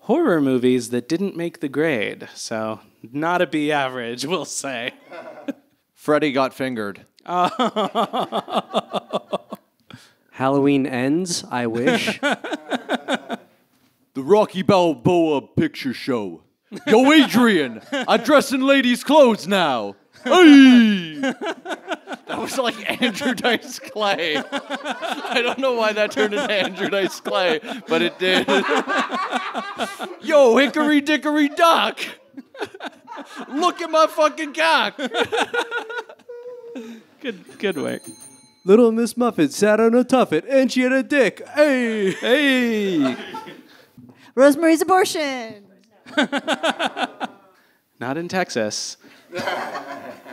horror movies that didn't make the grade. So, not a B average, we'll say. Freddy got fingered. Halloween Ends, I wish. The Rocky Balboa Picture Show. Yo, Adrian, I dress in ladies' clothes now. Hey! That was like Andrew Dice Clay. I don't know why that turned into Andrew Dice Clay, but it did. Yo, Hickory Dickory Dock! Look at my fucking cock! Good work. Little Miss Muffet sat on a tuffet, and she had a dick. Hey! Hey! Rosemary's Abortion. Not in Texas.